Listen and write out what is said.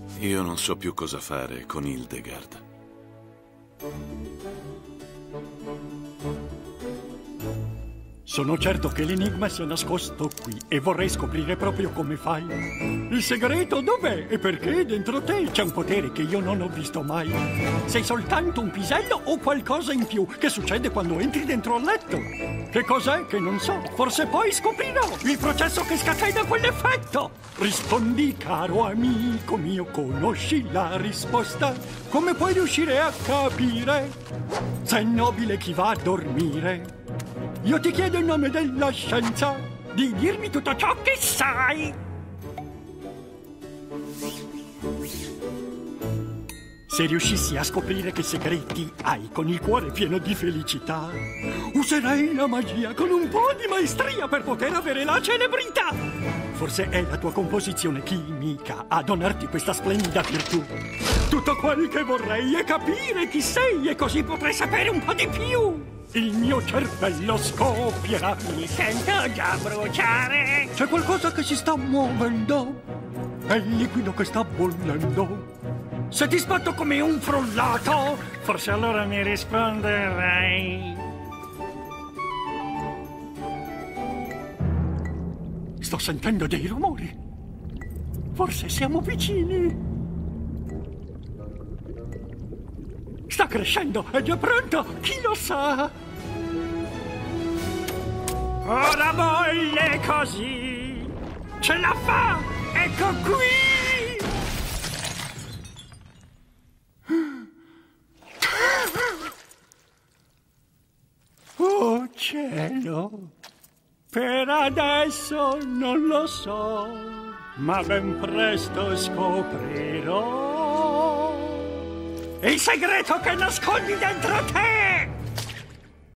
Io non so più cosa fare con Hildegard. Sono certo che l'enigma sia nascosto qui e vorrei scoprire proprio come fai. Il segreto dov'è e perché dentro te c'è un potere che io non ho visto mai. Sei soltanto un pisello o qualcosa in più? Che succede quando entri dentro al letto? Che cos'è che non so? Forse poi scoprirò il processo che scatena quell'effetto. Rispondi, caro amico mio, conosci la risposta? Come puoi riuscire a capire se è nobile chi va a dormire? Io ti chiedo in nome della scienza di dirmi tutto ciò che sai. Se riuscissi a scoprire che segreti hai con il cuore pieno di felicità, userei la magia con un po' di maestria per poter avere la celebrità. Forse è la tua composizione chimica a donarti questa splendida virtù. Tutto quel che vorrei è capire chi sei e così potrei sapere un po' di più. Il mio cervello scoppierà. Mi sento già bruciare. C'è qualcosa che si sta muovendo. È il liquido che sta bollendo. Se ti sbatto come un frullato, forse allora mi risponderai. Sto sentendo dei rumori. Forse siamo vicini. Sta crescendo, è già pronto, chi lo sa? Ora bolle così. Ce la fa, ecco qui. Oh cielo, per adesso non lo so, ma ben presto scoprirò il segreto che nascondi dentro te!